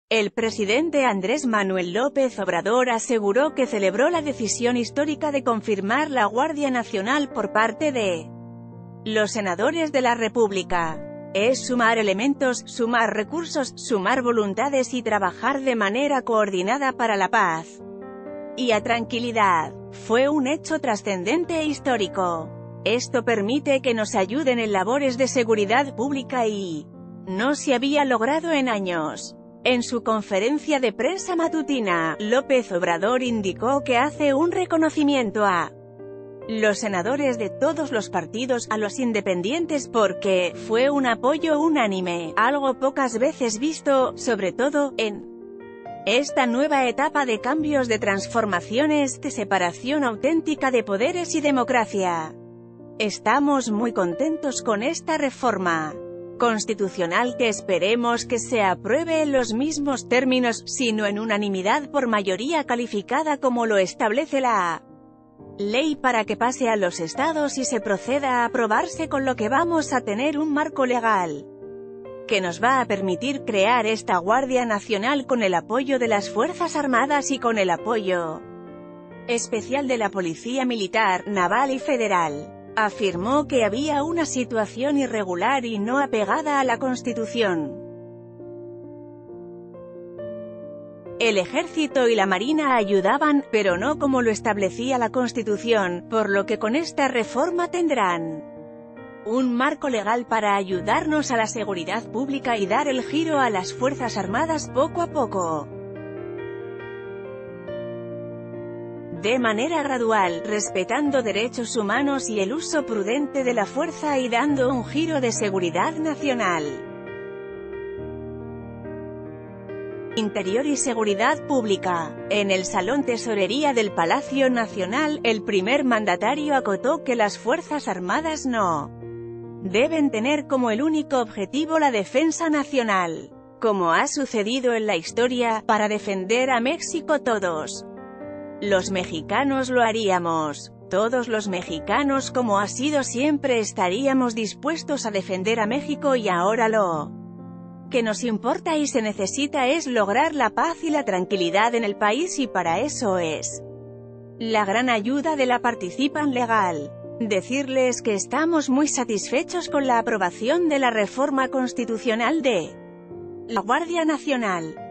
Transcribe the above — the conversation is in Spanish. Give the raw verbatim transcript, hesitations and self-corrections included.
El presidente Andrés Manuel López Obrador aseguró que celebró la decisión histórica de confirmar la Guardia Nacional por parte de los senadores de la República. Es sumar elementos, sumar recursos, sumar voluntades y trabajar de manera coordinada para la paz y la tranquilidad. Fue un hecho trascendente e histórico. Esto permite que nos ayuden en labores de seguridad pública y no se había logrado en años. En su conferencia de prensa matutina, López Obrador indicó que hace un reconocimiento a los senadores de todos los partidos, a los independientes porque fue un apoyo unánime, algo pocas veces visto, sobre todo, en esta nueva etapa de cambios, de transformaciones, de separación auténtica de poderes y democracia. Estamos muy contentos con esta reforma constitucional que esperemos que se apruebe en los mismos términos, sino en unanimidad por mayoría calificada como lo establece la ley, para que pase a los estados y se proceda a aprobarse, con lo que vamos a tener un marco legal que nos va a permitir crear esta Guardia Nacional con el apoyo de las Fuerzas Armadas y con el apoyo especial de la Policía Militar, Naval y Federal. Afirmó que había una situación irregular y no apegada a la Constitución. El Ejército y la Marina ayudaban, pero no como lo establecía la Constitución, por lo que con esta reforma tendrán un marco legal para ayudarnos a la seguridad pública y dar el giro a las Fuerzas Armadas poco a poco, de manera gradual, respetando derechos humanos y el uso prudente de la fuerza y dando un giro de seguridad nacional, Interior y Seguridad Pública. En el Salón Tesorería del Palacio Nacional, el primer mandatario acotó que las Fuerzas Armadas no deben tener como el único objetivo la defensa nacional, como ha sucedido en la historia. Para defender a México todos los mexicanos lo haríamos. Todos los mexicanos, como ha sido siempre, estaríamos dispuestos a defender a México, y ahora lo que nos importa y se necesita es lograr la paz y la tranquilidad en el país, y para eso es la gran ayuda de la participación legal. Decirles que estamos muy satisfechos con la aprobación de la reforma constitucional de la Guardia Nacional.